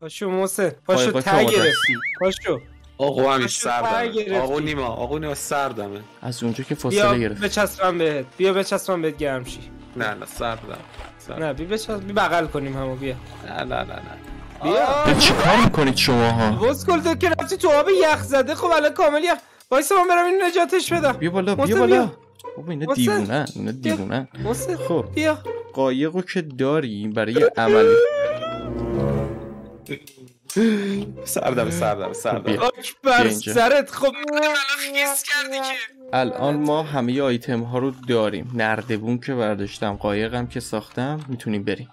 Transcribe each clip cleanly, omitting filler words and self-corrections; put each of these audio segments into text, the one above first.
پاشو محسن پاشو ته گرفتی پاشو آقا همین سردمه آقا نیما سردمه از اونجا که فاصله گرفت بیا بچسبم بهت گرم شی. نه سردم نه بیا بغل کنیم همو بیا نه بیا چی کار میکنید شما ها؟ بسکل تو که رفتی تو آب یخ زده خب الان کامل یخ وایسا من برم اینو نجاتش بدم بیا بالا بابا اینا دیوونن خب بیا قایقو که داریم برای عملی سردم آک بر سرت خب الان ما همه آیتم ها رو داریم نردبون که برداشتم قایقم که ساختم میتونیم بریم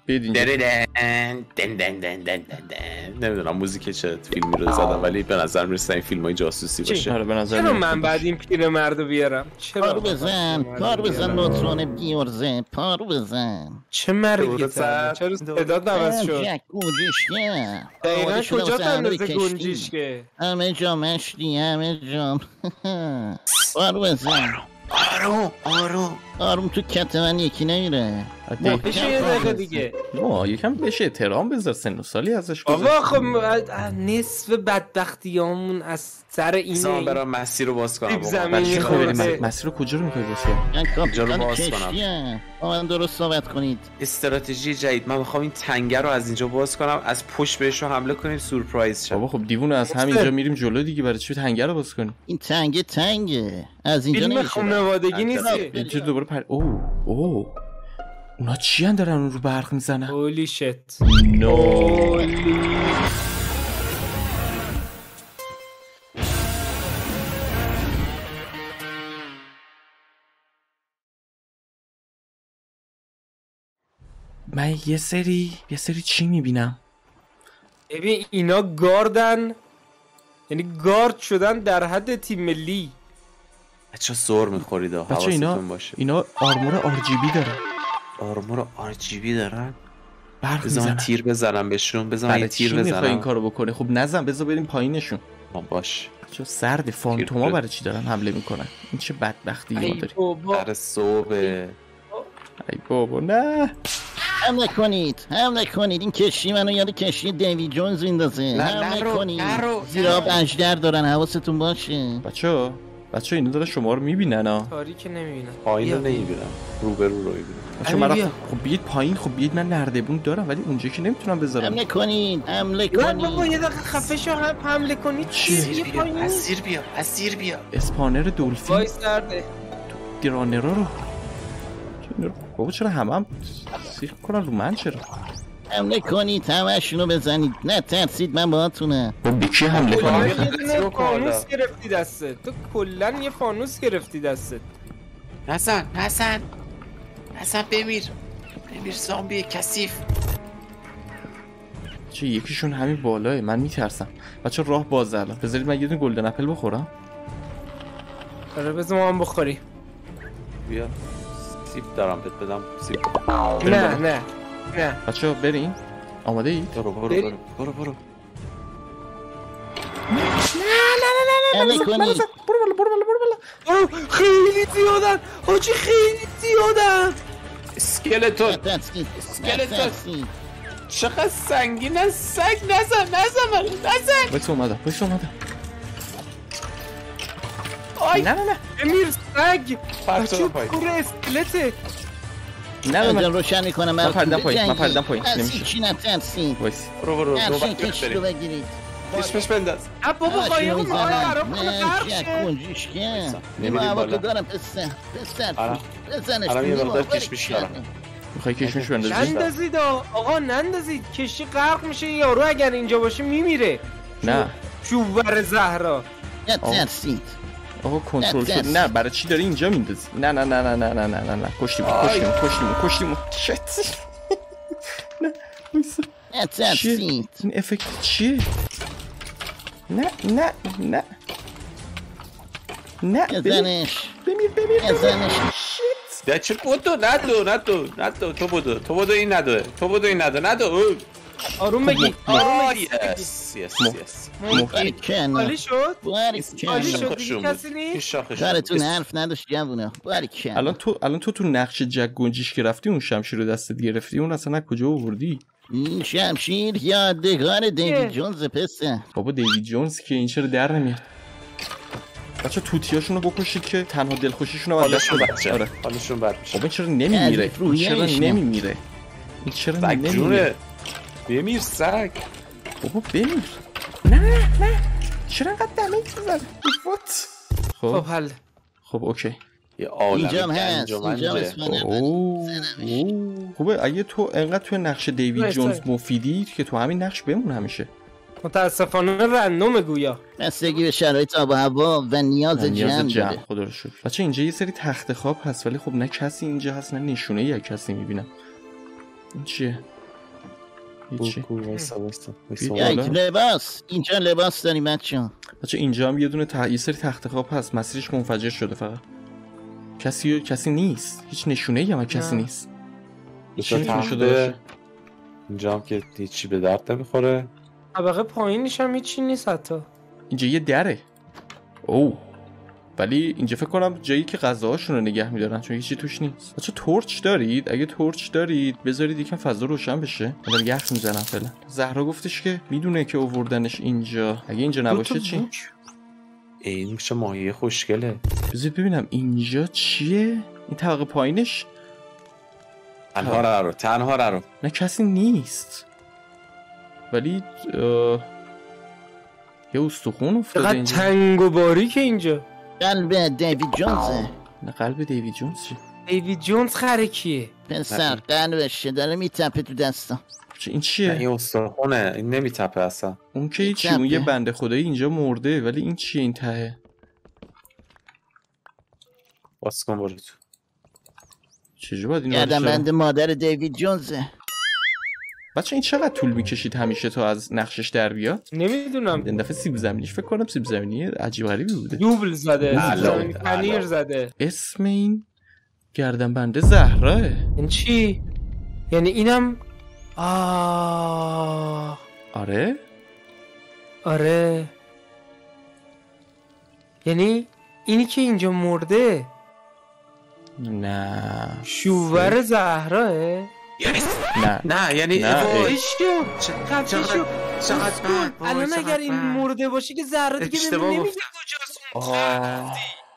نمیدونم موزیک چه فیلمی رو زدم ولی به نظر میرسه این فیلم های جاسوسی باشه. آره به نظر چرا من بعد این پیرمردو بیارم پارو بزن نوترون بیورزه پارو بزن چه مرگی چرا صدات عوض شد دقیقا کجا تندازه گنجیشکه همه جا مشتی همه جا پارو بزن آروم تو کت من یکی نمیره بشه یه دقیقه دیگه یکم بشه احترام بذار سن و سالی ازش آقا خب نصف بدبختیامون از سر اینه برام مسیر رو باز کنم مسیر رو کجا رو میخوای باز کنم کجا رو باز کنم من درست صحبت کنید استراتژی جدید من میخوام این تنگه رو از اینجا باز کنم از پشت بهش رو حمله کنیم سورپرایز شه بابا خب دیوونه از همینجا میریم جلو دیگه برای چی تنگه رو باز کنیم این تنگه از اینجا نمیشه خانوادگی نیست اینجا دوباره اوه اونا چی هم دارن اون رو برق میزنن هولی شت من یه سری چی میبینم ببین اینا گاردن یعنی گارد شدن در حد تیم ملی بچه سر میخورید حواستون باشه اینا آرمور RGB دارن آرمور RGB دارن برق بذار من تیر بزنم بهشون بذار من تیر بزنم میخوای این کارو بکنی خب نزن بذار بریم پایینشون باش چه سرد فانتوما برای چی دارن حمله میکنن این چه بدبختی ما داریم در صبح ای بابا نه حمله کنید این کشتی منو یاد کشتی دیوی جونز میندازه حمله کنید زیرا آب اژدر دارن حواستون باشه بچه اینو داره شما رو میبینن ها تاریک نمیبینن پایین رو نمیبینن روبرو رو میبینن بچه من خب بیاید پایین خب بیاید من نردبون دارم ولی اونجا که نمیتونم بذارم حمله کنید بابا یه دقیقه خفه شو حمله کنید اسیر بیا اسپانر دولفین وای سرده گرانرا رو بابا چرا هم سیخ کنن رو من چرا حمله کنید همشونو بزنید نه ترسید من باهاتونم با کی حمله کنم یه فانوس گرفتی دستت تو کلن یه فانوس گرفتی دستت حسن بمیر زامبی کثیف چه یکیشون همین بالاه من میترسم بچه راه بازه الان بذارید من یه دونه گلدن اپل بخورم آره بذار ما هم بخوری بیا سیب دارم بهت بدم سیب نه بچه بریم آماده اید؟ برو نه خیلی زیادن حاجی خیلی زیادن اسکلتون چقدر سنگینه سگ نزن بایست اومدم نه امیر سگ بچه پور اسکلته نه روشن میکنم من پردم پایین نمیشه چی نترسید برو کشتی رو بگیرید پیش بنداز بابا قایقو نیما هوا تو دارم پسر بزنش الان یه مقدار کشمش دارم میخوای کشمش بندازی؟ نندازید آقا نندازید کشتی غرق میشه یارو اگر اینجا باشه میمیره نه شوور زهرا نترسید آقا کنترل شد نه برای چی داری اینجا میندازی نه کشتیمون شت نه وایسا نترسید این افکت چیه نه بزنش بمیر چه بودو ندو تو بودو این ندو آروم بگی یس عالی شد دیگه کسی نیست کارتون حرف نداشت جوونا الان تو نقش جک گنجیش که رفتی اون شمشیر رو دستت گرفتی اون اصلا کجا آوردی این شمشیر یادگار دیوید جونز پسه. بابا دیوید جونز که این چرا در نمیاد؟ بچه توتیاشونو بکشید که تنها دلخوشیشونو از دست بده. آره حالشون بد میشه. بابا چرا نمیمیره؟ این چرا نمیمیره؟ بمیر سگ. بابا بمیر. نه چرا انقدر دمیج میزنه؟ وات. خب حل. خب اوکی. یه عالمه اینجام هست. اینجام اسمانه. خوبه اگه تو انقدر توی نقش دیوید جونز مفیدی که تو همین نقش بمون همیشه. متاسفانه رندوم گویا. بستگی به شرایط آب و هوا و نیاز جمع. خدا رو شکر. بچه اینجا یه سری تخت خواب هست ولی خب نه کسی اینجا هست نه نشونه ای کسی میبینم. این چیه؟ لباس. اینجا لباس داریم بچه اینجا هم یه سری تخت خواب هست. مسیرش منفجر شده فقط. کسی نیست. هیچ نشونه ای هم کسی نیست. چی شده؟ اینجا هم که هیچی به درد نمیخوره. طبقه پایینش هم هیچی نیست حتی. اینجا یه دره. ولی اینجا فکر کنم جایی که غذاهاشون رو نگه میدارن چون هیچی توش نیست. بچه تورچ دارید؟ اگه تورچ دارید بذارید یکم فضا روشن بشه. من یخ میزنم فعلا. زهرا گفتش که میدونه که آوردنش اینجا. اگه اینجا نباشه چی؟ این میشه ماهی خوشگله. بذارید ببینم اینجا چیه؟ این طبقه پایینش تنها رو نه کسی نیست. ولی یه استخون افتاده اینجا. تنگ و باریک اینجا. قلب دیوید جونزه. نه قلب دیوید جونز چی؟ دیوید جونز خره کیه؟ پسر قلبشه داره میتپه تو دستا. این چیه؟ این استخونه این نمیتپه اصلا. اون که چی؟ اون یه بنده خدایی اینجا مرده ولی این چیه این تهه؟ باز کن برو تو. چجوری باید اینو گردن بند مادر دیوید جونزه. بچه این چقدر طول میکشید همیشه تا از نقشش در بیاد؟ نمیدونم. این دفعه سیب زمینیش فکر کنم سیب زمینی عجیب غریبی بوده. دوبل زده. پنیر زده. اسم این گردن بنده زهراه. این چی؟ یعنی اینم آره یعنی اینی که اینجا مرده. نه شوور زهراه. نه یعنی الان اگر این مرده باشه که زهرا دیگه نمیگه کجاست.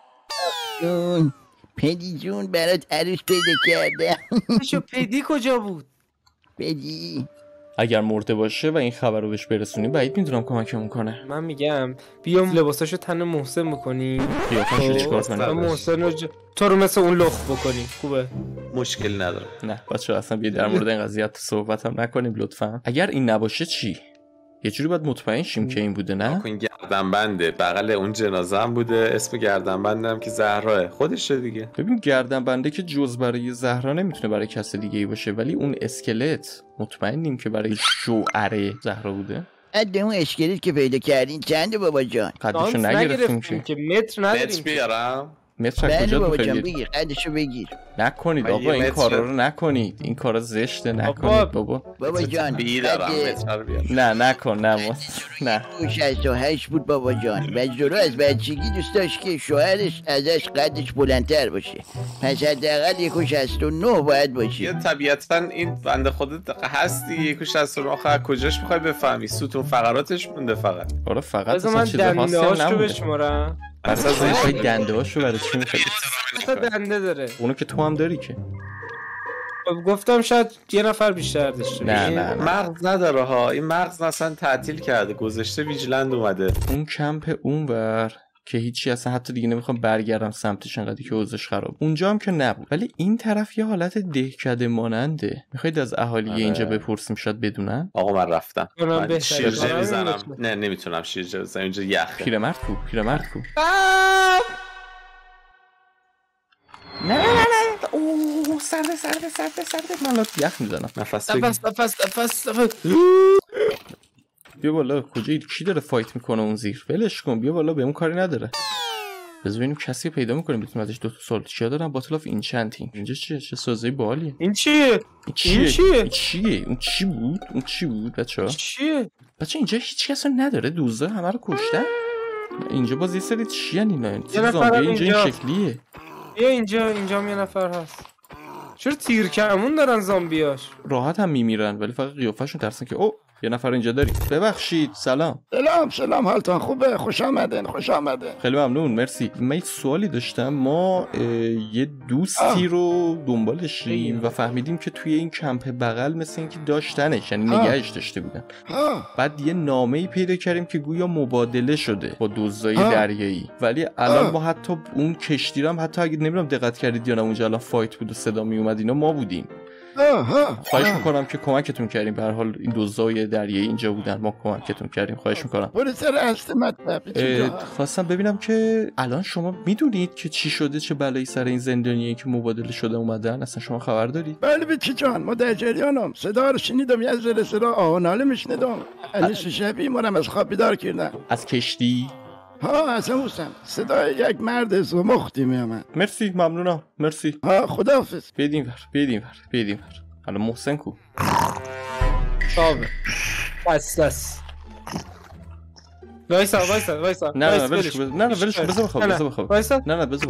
پدی جون برات عروس پیدا کرده. پدی کجا بود؟ پدی اگر مرده باشه و این خبر رو بهش برسونیم بعید میدونم کمکمون کنه. من میگم بیام لباساشو تن محسن بکنیم. قیافه‌شو چیکار کنیم؟ محسن رو تو رو مثل اون لخ بکنیم. خوبه؟ مشکل نداره. نه بچه‌ها اصلا بیا در مورد این قضیه صحبت هم نکنیم لطفا. اگر این نباشه چی؟ یه جوری باید مطمئن شیم که این بوده نه؟ این گردنبنده بغل اون جنازه هم بوده. اسم گردنبندم که زهراه خودشه دیگه. ببین گردنبنده که جز برای زهرا نمیتونه برای کس دیگه ای باشه ولی اون اسکلت مطمئنیم که برای شوهر زهرا بوده. عده اون اسکلت که پیدا کردین چنده بابا جان؟ قدشو نگرفتیم که متر نداریم. متر بیارم. متر کجا بابا جان بگیر قدشو بگیر. نکنید آقا این کارا رو نکنید. این کارا زشته نکنید بابا جان بیارم متر بیارم. نه نکن نه 68 بود بابا جان. بجورو از بچگی دوست داشت که شوهرش ازش قدش بلندتر باشه. پس حداقل 169 باید باشه. طبیعتا این بنده خودت هستی 169 آخر کجاش میخوای بفهمی؟ ستون فقراتش مونده فقط. آره فقط اصلا دنده‌هاشو بشمارم. اصلا دنده هاشو برای چی میخوایی؟ دنده داره. اونو که تو هم داری که. گفتم شاید یه نفر بیشتر داشته. نه مغز نداره ها. این مغز اصلا تعطیل کرده گذاشته ویجلند اومده. اون کمپ اونور که هیچی اصلا حتی دیگه نمیخوام برگردم سمتش انقدر که اوضاعش خراب. اونجا هم که نبود ولی این طرف یه حالت دهکده ماننده. میخواید از اهالی اینجا بپرسیم شاید بدونن؟ آقا من رفتم. من شیرجه میزنم. نه نمیتونم شیرجه بزنم اینجا یخه. پیرمرد کو نه اوه سرده من یخ میزنم. نفس بیا بالا. کجا کی داره فایت میکنه اون زیر؟ ولش کن بیا بالا. بهمون کاری نداره. بذار ببینیم کسی پیدا میکنیم بتونیم ازش 2 تا سوال چیا دارم. باتل اف اینچنتینگ. اینجا چیه؟ چه سازه باحالیه. این چیه اون چی بود بچه‌ها؟ بچه اینجا هیچ کس نداره. دوزا همه رو کشتن. اینجا باز یه سری چی ان اینا؟ زامبی اینجا این شکلیه. بیا اینجا هم یه نفر هست. چرا تیر کمون دارن زامبیاش؟ راحت هم میمیرن ولی فقط قیافشون ترسن که او یه نفر اینجا داری. ببخشید. سلام. سلام حالتان خوبه؟ خوش آمدین. خیلی ممنون مرسی. من یه سوالی داشتم. ما یه دوستی رو دنبالشیم و فهمیدیم که توی این کمپ بغل مثل اینکه داشتنش، یعنی نگهش داشته بودن. بعد یه نامه‌ای پیدا کردیم که گویا مبادله شده با دزدای دریایی، ولی الان ما حتی اون کشتی رو هم حتی اگه نمیدونم دقت کردید یا نه اونجا الان فایت بود و صدا می اومد اینا ما بودیم. خواهش میکنم که کمکتون کردیم. به هر حال این دزدای دریایی اینجا بودن، ما کمکتون کردیم. خواهش میکنم. برو سر اصل مطلب. خواستم ببینم که الان شما میدونید که چی شده، چه بلایی سر این زندانیایی که مبادله شده اومدن؟ اصلا شما خبر دارید؟ بله بچه جان، ما در جریانم. صدا رو شنیدم، یه جلسه را آهناله میشنیدم. نصف شبی ما از خواب بیدار کردن. از کشتی؟ اصلا موسم صدای یک مرد زمختی میامد. مرسی ممنونم. مرسی. خداحافظ. بیدیم ور. حالا محسن کو؟ خوابه. بس وایسا. نه ولش بذار بخواب. وایسا. نه بذار.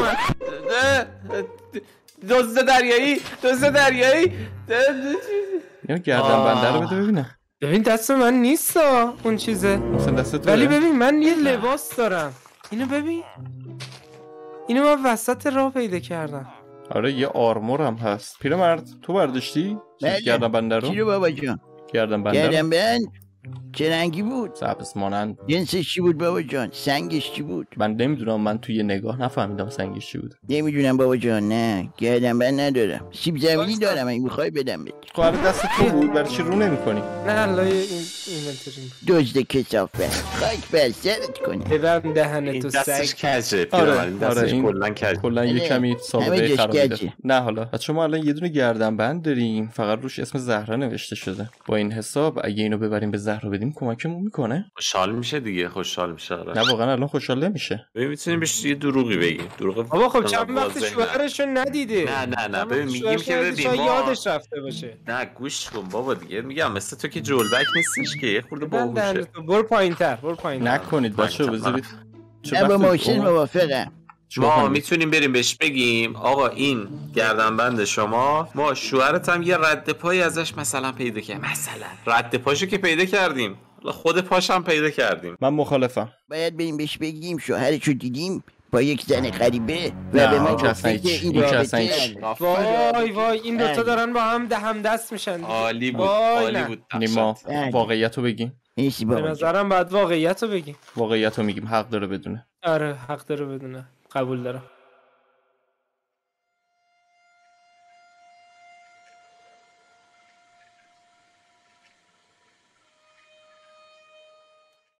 دزد دریایی. یا گردن بنده رو بده ببینم. ببین دست من نیست اون چیزه. مثلا دستت ولی ببین من یه لباس دارم. اینو ببین. اینو من وسط راه پیدا کردم. آره یه آرمور هم هست. پیرمرد تو برداشتی؟ گردن بنده رو؟ چی رو بابا جان؟ گردن بنده گردن بند چه رنگی بود؟ سبز مانند. جنسش چی بود بابا جان؟ سنگش چی بود؟ من نمیدونم، من توی یه نگاه نفهمیدم سنگش چی بود. نمیدونم بابا جان. نه گردن بند ندارم. سیب زمینی دارم. اگه میخوای بدم بهت. خب دست تو بود، برای چی رو نمی‌کنی؟ نه لای این اینونتری. دزد کثافت. خاک بر سرت کنه. ببند دهنتو سگ. دستش کجه. دستش کلا یه کمی سابقه خرابیده. نه حالا بچه‌ها ما الان یه دونه گردن بند داریم، فقط روش اسم زهرا نوشته شده. با این حساب اگه اینو ببریم به زهرا بدیم کمکمون میکنه؟ خوشحال میشه دیگه. نه واقعا الان خوشحال نمیشه. ببین میتونیم بهش یه دروغی بگیم. بابا خب چند وقت شوهرشو ندیده. نه ببین میگیم که ببین ما یادش رفته باشه. نه گوش کن بابا دیگه. میگم مثل تو که جولبک نیستش که، یه خورده باهوشه. برو پایینتر. نکنید بچه‌ها بذارید. با ماشین موافقم. ما میتونیم بریم بهش بگیم آقا این گردنبند شما، ما شوهرت هم یه رد پایی ازش مثلا پیدا کردیم. مثلا رد پاشو که پیدا کردیم، خود پاش هم پیدا کردیم. من مخالفم. باید بریم بهش بگیم شوهرشو دیدیم با یک زن غریبه و به ما گفته که این رابطه. وای این دوتا دارن با هم دست میشن. عالی بود. نیما واقعیتو بگیم. به نظرم باید واقعیتو بگیم. واقعیتو میگیم. حق داره بدونه. آره حق داره بدونه. قبول دارم.